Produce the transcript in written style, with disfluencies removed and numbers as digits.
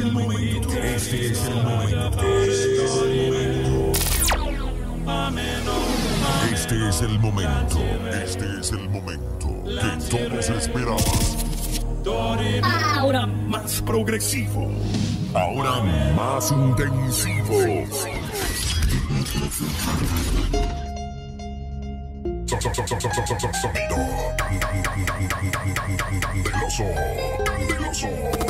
el momento. Este es el momento. Este es el momento. Este es el momento que todos esperaban. Ahora más progresivo. Ahora más intensivo. Sonido candeloso.